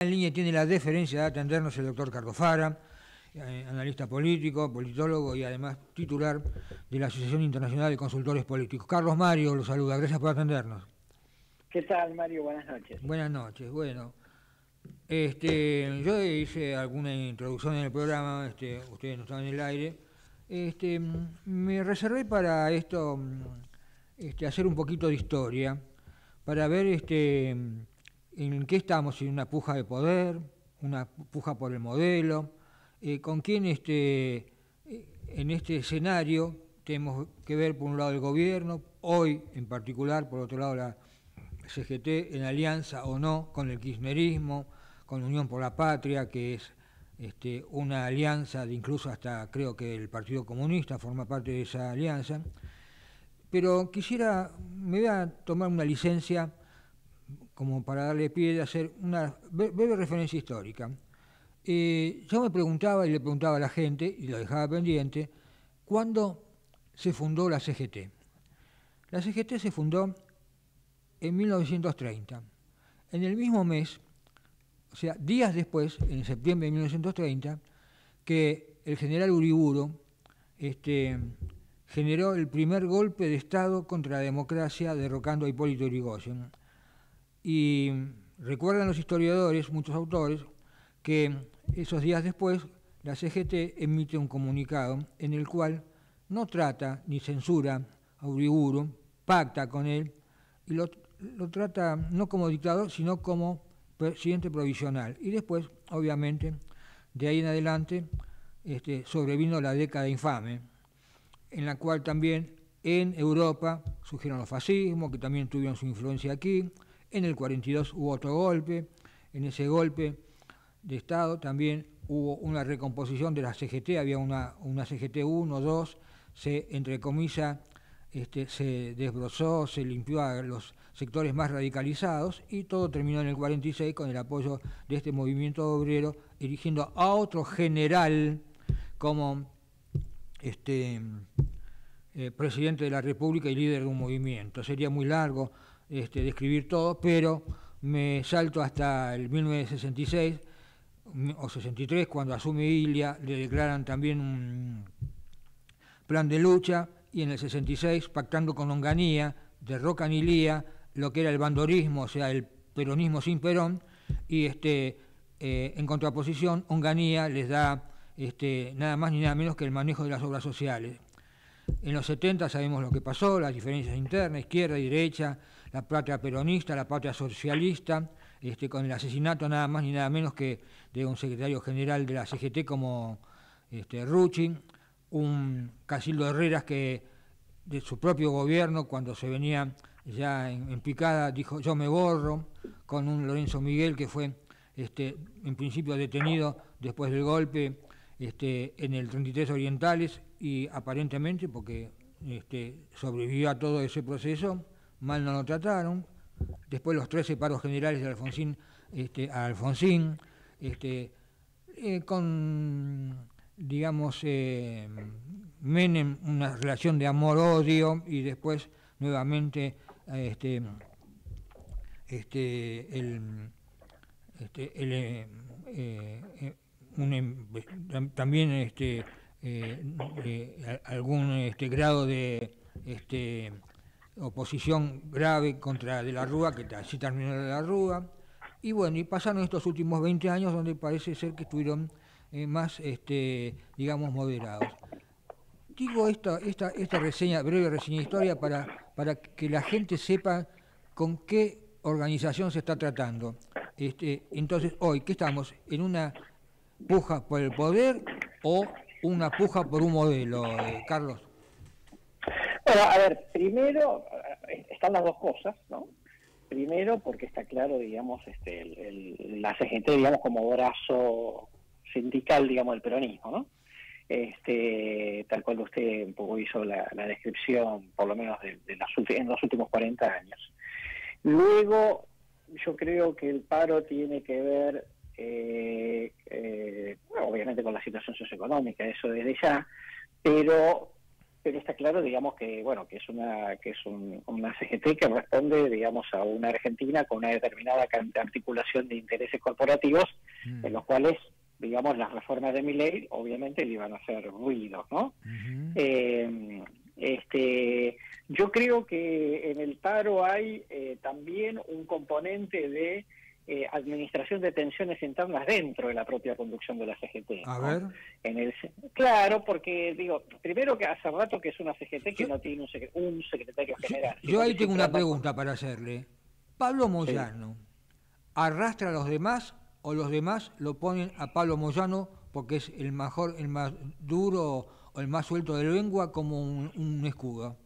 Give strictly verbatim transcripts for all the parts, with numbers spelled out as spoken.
En línea tiene la deferencia de atendernos el doctor Carlos Fara, eh, analista político, politólogo y además titular de la Asociación Internacional de Consultores Políticos. Carlos Mario lo saluda, gracias por atendernos. ¿Qué tal, Mario? Buenas noches. Buenas noches, bueno. Este, yo hice alguna introducción en el programa, este, ustedes no estaban en el aire. Este, me reservé para esto, este, hacer un poquito de historia, para ver este, en qué estamos, en una puja de poder, una puja por el modelo, eh, con quién este, en este escenario tenemos que ver por un lado el gobierno, hoy en particular, por otro lado la C G T, en alianza o no con el kirchnerismo, con Unión por la Patria, que es este, una alianza de incluso hasta creo que el Partido Comunista forma parte de esa alianza. Pero quisiera, me voy a tomar una licencia como para darle pie de hacer una breve referencia histórica. Eh, yo me preguntaba y le preguntaba a la gente, y lo dejaba pendiente, ¿cuándo se fundó la C G T? La C G T se fundó en mil novecientos treinta. En el mismo mes, o sea, días después, en septiembre de mil novecientos treinta, que el general Uriburu este, generó el primer golpe de Estado contra la democracia derrocando a Hipólito Yrigoyen. Y recuerdan los historiadores, muchos autores, que esos días después la C G T emite un comunicado en el cual no trata ni censura a Uriburu, pacta con él y lo, lo trata no como dictador, sino como presidente provisional. Y después, obviamente, de ahí en adelante, este, sobrevino la década infame, en la cual también en Europa surgieron los fascismos, que también tuvieron su influencia aquí. En el cuarenta y dos hubo otro golpe, en ese golpe de Estado también hubo una recomposición de la C G T, había una, una C G T uno, dos, se, entre comillas, este, se desbrozó, se limpió a los sectores más radicalizados y todo terminó en el cuarenta y seis con el apoyo de este movimiento obrero, eligiendo a otro general como este, eh, presidente de la República y líder de un movimiento. Sería muy largo este, describir todo, pero me salto hasta el mil novecientos sesenta y seis o sesenta y tres, cuando asume Ilia, le declaran también un plan de lucha, y en el sesenta y seis, pactando con Onganía, derrocan Ilia lo que era el bandorismo, o sea, el peronismo sin Perón, y este, eh, en contraposición, Onganía les da este, nada más ni nada menos que el manejo de las obras sociales. En los setenta sabemos lo que pasó, las diferencias internas, izquierda y derecha, la patria peronista, la patria socialista, este, con el asesinato nada más ni nada menos que de un secretario general de la C G T como este, Rucci, un Casildo Herreras que de su propio gobierno, cuando se venía ya en, en picada, dijo yo me borro, con un Lorenzo Miguel que fue este, en principio detenido después del golpe este, en el treinta y tres Orientales, y aparentemente porque este, sobrevivió a todo ese proceso, mal no lo trataron. Después los trece paros generales de Alfonsín este, a Alfonsín, este, eh, con digamos, eh, Menem, una relación de amor-odio, y después nuevamente este, este, el, este, el, eh, eh, un, también este, eh, eh, algún este, grado de este, oposición grave contra De la Rúa, que así terminó De la Rúa, y bueno, y pasaron estos últimos veinte años donde parece ser que estuvieron Eh, más, este, digamos, moderados. Digo esta, esta, esta reseña, breve reseña de historia para, para que la gente sepa con qué organización se está tratando. Este, entonces, hoy, ¿qué estamos? ¿En una puja por el poder o una puja por un modelo, eh, Carlos? Bueno, a ver, primero, están las dos cosas, ¿no? Primero, porque está claro, digamos, este, el, el, la C G T, digamos, como brazo sindical, digamos, del peronismo, ¿no? Este, tal cual usted un poco hizo la, la descripción, por lo menos de, de las, en los últimos cuarenta años. Luego, yo creo que el paro tiene que ver, eh, eh, bueno, obviamente con la situación socioeconómica, eso desde ya, pero pero está claro, digamos, que bueno, que es una que es un, una C G T que responde, digamos, a una Argentina con una determinada articulación de intereses corporativos, mm. en los cuales, digamos, las reformas de Milei obviamente le iban a hacer ruido, ¿no? Uh-huh. eh, este, yo creo que en el paro hay eh, también un componente de Eh, administración de tensiones internas dentro de la propia conducción de la C G T. A ¿no? ver. En el, claro, porque, digo, primero que hace rato que es una C G T que yo, no tiene un, sec un secretario general. Yo, yo ahí tengo una pregunta con... para hacerle. ¿Pablo Moyano sí. arrastra a los demás o los demás lo ponen a Pablo Moyano porque es el mejor, el más duro o el más suelto de lengua como un, un escudo?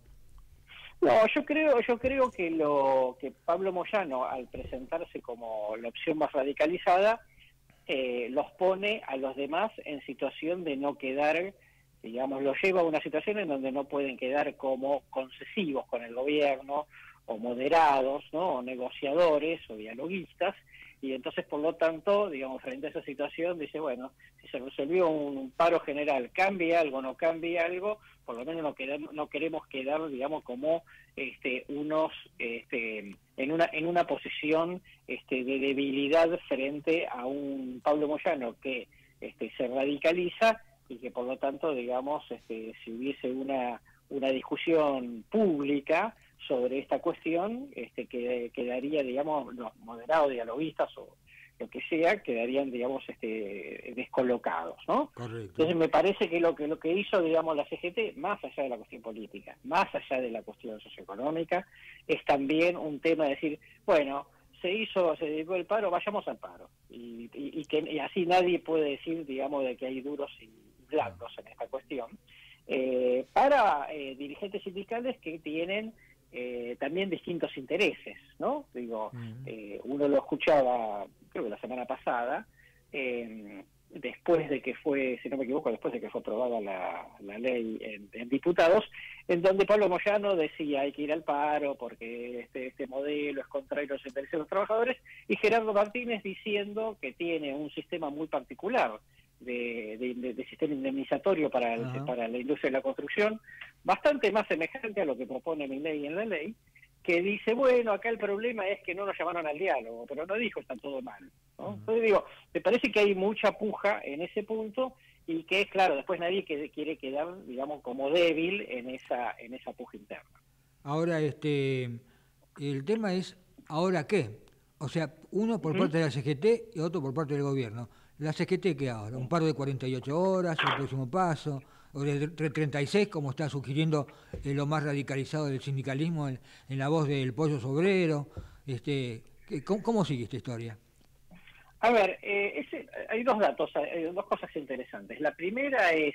No, yo creo, yo creo que lo que Pablo Moyano, al presentarse como la opción más radicalizada, eh, los pone a los demás en situación de no quedar, digamos, los lleva a una situación en donde no pueden quedar como concesivos con el gobierno, o moderados, ¿no? O negociadores, o dialoguistas, y entonces, por lo tanto, digamos, frente a esa situación, dice, bueno, si se resolvió un paro general, cambie algo, no cambie algo, por lo menos no queremos, no queremos quedar, digamos, como este, unos, este, en una en una posición este, de debilidad frente a un Pablo Moyano que este, se radicaliza y que, por lo tanto, digamos, este, si hubiese una una discusión pública sobre esta cuestión, este, que quedaría, digamos, los moderados, dialoguistas o lo que sea, quedarían, digamos, este, descolocados, ¿no? Correcto. Entonces me parece que lo que lo que hizo, digamos, la C G T, más allá de la cuestión política, más allá de la cuestión socioeconómica, es también un tema de decir, bueno, se hizo, se dedicó el paro, vayamos al paro. Y, y, y que y así nadie puede decir, digamos, de que hay duros y blancos en esta cuestión. Eh, para eh, dirigentes sindicales que tienen eh, también distintos intereses, ¿no? Digo, uh-huh. eh, uno lo escuchaba, creo que la semana pasada, eh, después de que fue, si no me equivoco, después de que fue aprobada la, la ley en, en diputados, en donde Pablo Moyano decía hay que ir al paro porque este, este modelo es contrario a los intereses de los trabajadores, y Gerardo Martínez diciendo que tiene un sistema muy particular De, de, de sistema indemnizatorio para, el, uh-huh. para la industria de la construcción, bastante más semejante a lo que propone Milei en la ley, que dice, bueno, acá el problema es que no nos llamaron al diálogo, pero no dijo está todo mal, ¿no? Uh-huh. Entonces digo, me parece que hay mucha puja en ese punto y que, claro, después nadie que, quiere quedar, digamos, como débil en esa, en esa puja interna. Ahora, este, el tema es, ¿ahora qué? O sea, uno por uh-huh. parte de la C G T y otro por parte del gobierno. ¿La C G T qué ahora? ¿Un paro de cuarenta y ocho horas, el próximo paso? ¿O de treinta y seis, como está sugiriendo eh, lo más radicalizado del sindicalismo en, en la voz del Pollo Obrero? Este, ¿cómo, ¿Cómo sigue esta historia? A ver, eh, ese, hay dos datos, hay dos cosas interesantes. La primera es,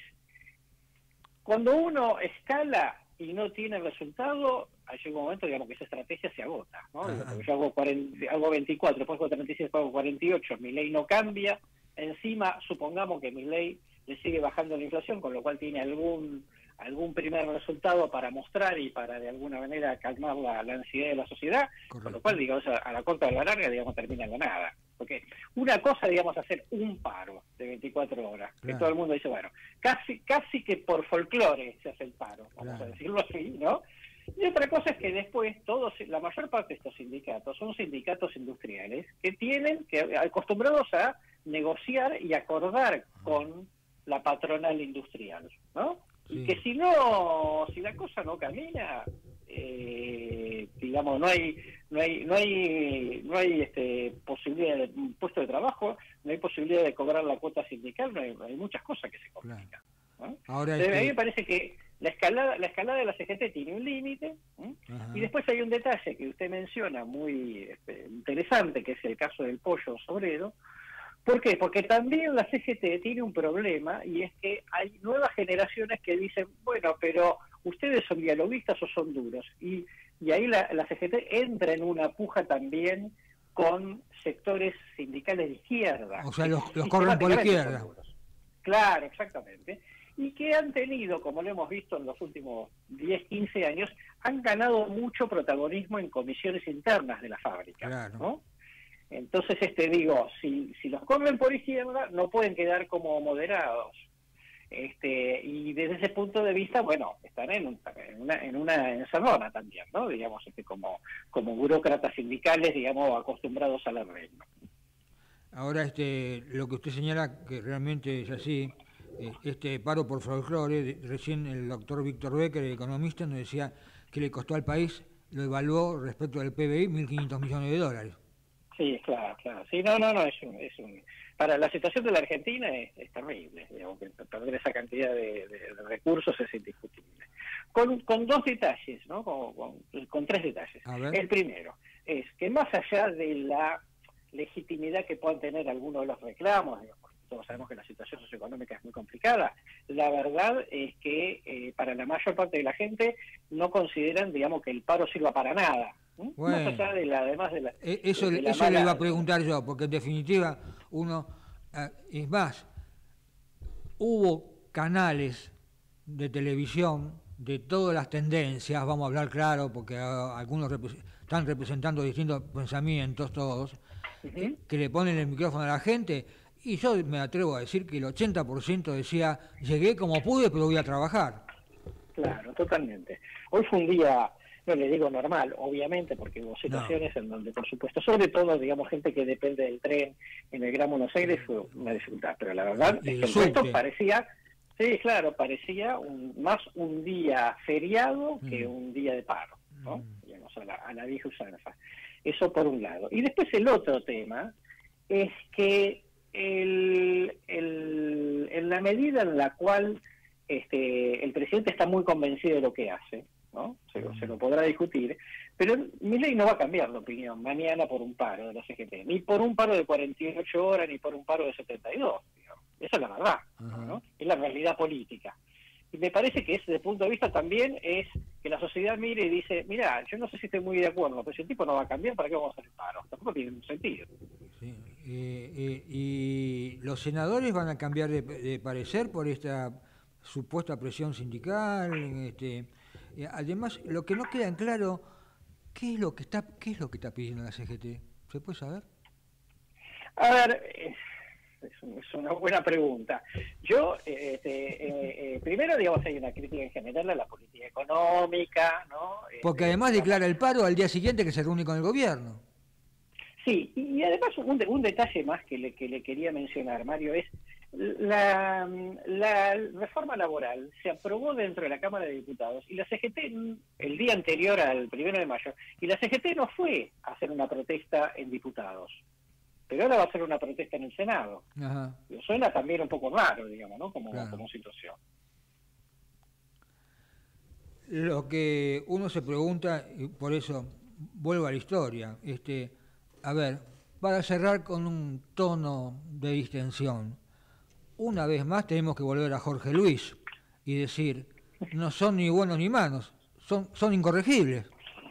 cuando uno escala y no tiene resultado, llega un momento, digamos, que esa estrategia se agota, ¿no? Yo hago, cuarenta, hago veinticuatro, después hago treinta y seis, después hago cuarenta y ocho, mi ley no cambia. Encima, supongamos que Milei le sigue bajando la inflación, con lo cual tiene algún algún primer resultado para mostrar y para de alguna manera calmar la, la ansiedad de la sociedad, Correcto. Con lo cual, digamos, a, a la corta o a la larga, digamos, termina en la nada. Porque una cosa, digamos, hacer un paro de veinticuatro horas, claro. que todo el mundo dice, bueno, casi casi que por folclore se hace el paro, vamos claro. a decirlo así, ¿no? Y otra cosa es que después todos, la mayor parte de estos sindicatos son sindicatos industriales que tienen, que acostumbrados a negociar y acordar con la patronal industrial, ¿no? Sí. Y que si no, si la cosa no camina, eh, digamos, no hay, no hay, no hay, no hay este, posibilidad de puesto de trabajo, no hay posibilidad de cobrar la cuota sindical, no hay, hay muchas cosas que se complican. ¿No? Ahora Entonces, este... a mí me parece que la escalada, la escalada de la C G T tiene un límite, ¿eh? Y después hay un detalle que usted menciona muy este, interesante, que es el caso del Pollo Obrero. ¿Por qué? Porque también la C G T tiene un problema, y es que hay nuevas generaciones que dicen, bueno, pero ustedes son dialoguistas o son duros, y, y ahí la, la C G T entra en una puja también con sectores sindicales de izquierda. O sea, los, los corren por la izquierda. Claro, exactamente. Y que han tenido, como lo hemos visto en los últimos diez, quince años, han ganado mucho protagonismo en comisiones internas de la fábrica, claro. ¿no? Entonces, este digo, si, si los corren por izquierda, no pueden quedar como moderados. Este, y desde ese punto de vista, bueno, están en, un, en una en una encerrona también, ¿no? Digamos, este, como, como burócratas sindicales, digamos, acostumbrados a la regla. Ahora, este, lo que usted señala, que realmente es así, eh, este paro por folclore, de- recién el doctor Víctor Becker, el economista, nos decía que le costó al país, lo evaluó respecto al P B I, mil quinientos millones de dólares. Sí, claro, claro. Sí, no, no, no, es un, es un... Para la situación de la Argentina es, es terrible, digamos, que perder esa cantidad de, de- de recursos es indiscutible. Con, con dos detalles, ¿no? Con, con- con tres detalles. A ver. El primero es que más allá de la legitimidad que puedan tener algunos de los reclamos, digamos, porque todos sabemos que la situación socioeconómica es muy complicada, la verdad es que eh, para la mayor parte de la gente no consideran, digamos, que el paro sirva para nada. ¿Mm? Más Bueno, allá de la, además de la, e- eso, de la eso le iba a mala... preguntar yo, porque en definitiva uno, ah, es más, hubo canales de televisión de todas las tendencias, vamos a hablar claro, porque ah, algunos repre- están representando distintos pensamientos todos, eh, Ujú. que le ponen el micrófono a la gente, y yo me atrevo a decir que el ochenta por ciento decía, llegué como pude, pero voy a trabajar. Claro, totalmente. Hoy fue un día, no le digo normal, obviamente, porque hubo No, situaciones en donde, por supuesto, sobre todo, digamos, gente que depende del tren en el Gran Buenos Aires fue una dificultad, pero la verdad y es el que el resto subte. parecía, sí, claro, parecía un, más un día feriado que Mm, un día de paro, ¿no? mm, Digamos, a la, a la vieja usanza. Eso por un lado. Y después el otro tema es que el, el, en la medida en la cual este, el presidente está muy convencido de lo que hace, ¿no? Se, lo- se lo podrá discutir, pero Milei no va a cambiar la opinión mañana por un paro de la C G T, ni por un paro de cuarenta y ocho horas, ni por un paro de setenta y dos, digamos. Esa es la verdad, ajá. ¿no? Es la realidad política. Y me parece que desde el punto de vista también es que la sociedad mire y dice, mira, yo no sé si estoy muy de acuerdo, pero si el tipo no va a cambiar, ¿para qué vamos a hacer paro? Tampoco tiene ningún sentido. Sí, eh, eh, y los senadores van a cambiar de, de parecer por esta supuesta presión sindical. Este, eh, además, lo que no queda en claro, ¿qué es lo que está, qué es lo que está pidiendo la C G T? ¿Se puede saber? A ver, eh, es, un- es una buena pregunta. Yo, eh, este, eh, eh, primero, digamos, hay una crítica en general a la política económica, ¿no? Porque Este, además digamos, declara el paro al día siguiente que se reúne con el gobierno. sí, y, y además un, de- un detalle más que le, que le quería mencionar, Mario, es la, la reforma laboral se aprobó dentro de la Cámara de Diputados y la C G T el día anterior al primero de mayo, y la C G T no fue a hacer una protesta en diputados, pero ahora va a hacer una protesta en el Senado. Ajá, Suena también un poco raro, digamos, ¿no? Como, claro. como situación. Lo que uno se pregunta, y por eso vuelvo a la historia, este, a ver, para cerrar con un tono de distensión, una vez más tenemos que volver a Jorge Luis y decir, no son ni buenos ni malos, son, son incorregibles.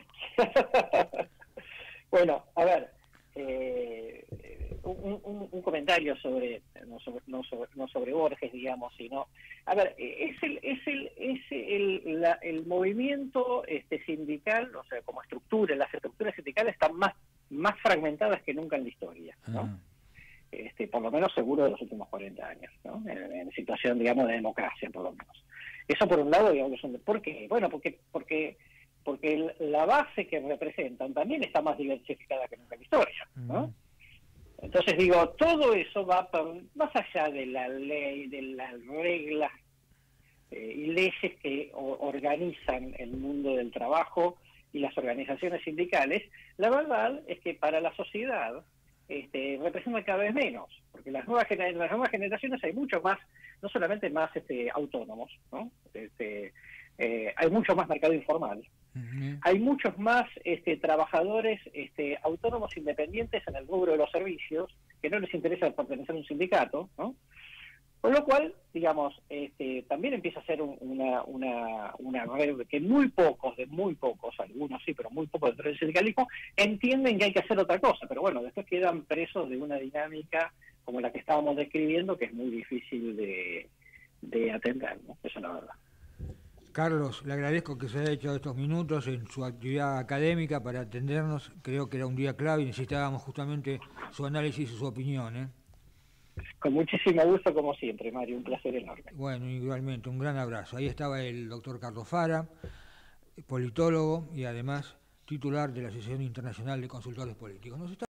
Bueno, a ver, eh, un, un- un comentario sobre no, sobre, no, sobre, no sobre Borges, digamos, sino, a ver, es el es el es el, la- el movimiento este sindical, o sea, como estructura, las estructuras sindicales están más más fragmentadas que nunca en la historia, ¿no? Ajá. Este, por lo menos seguro de los últimos cuarenta años, ¿no? En, en situación, digamos, de democracia, por lo menos. Eso por un lado, digamos, son de, ¿por qué? Bueno, porque porque porque el- la base que representan también está más diversificada que nunca en la historia, Mm. ¿no? Entonces digo, todo eso va por- más allá de la ley, de las reglas eh, y leyes que o- organizan el mundo del trabajo y las organizaciones sindicales, la verdad es que para la sociedad este, representan cada vez menos, porque las nuevas gener- en las nuevas generaciones hay muchos más, no solamente más este, autónomos, ¿no? Este, eh, hay mucho más mercado informal, Ujú. hay muchos más este, trabajadores este, autónomos independientes en el rubro de los servicios que no les interesa pertenecer a un sindicato, ¿no? Con lo cual, digamos, este, también empieza a ser un- una, una, una red que muy pocos, de muy pocos, algunos sí, pero muy pocos dentro del sindicalismo, entienden que hay que hacer otra cosa, pero bueno, después quedan presos de una dinámica como la que estábamos describiendo, que es muy difícil de, de atender, ¿no? Eso es la verdad. Carlos, le agradezco que se haya hecho estos minutos en su actividad académica para atendernos. Creo que era un día clave y necesitábamos justamente su análisis y su opinión, ¿eh? Con muchísimo gusto, como siempre, Mario, un placer enorme. Bueno, igualmente, un gran abrazo. Ahí estaba el doctor Carlos Fara, politólogo y además titular de la Asociación Internacional de Consultores Políticos. Nos está